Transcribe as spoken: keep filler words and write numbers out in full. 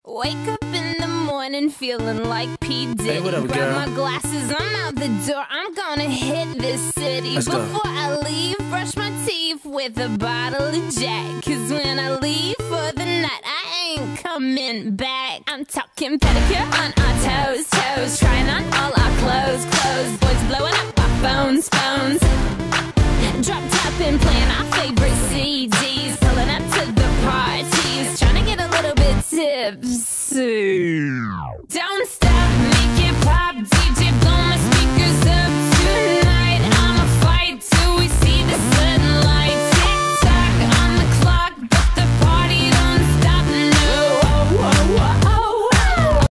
Wake up in the morning feeling like P. Diddy. Hey, what up, Grab girl? my glasses, I'm out the door. I'm gonna hit this city. Let's go. Before I leave, brush my teeth with a bottle of Jack. Cause when I leave for the night, I ain't coming back. I'm talking pedicure on our toes, toes. Trying on all our clothes, clothes. Boys blowing up our phones, phones.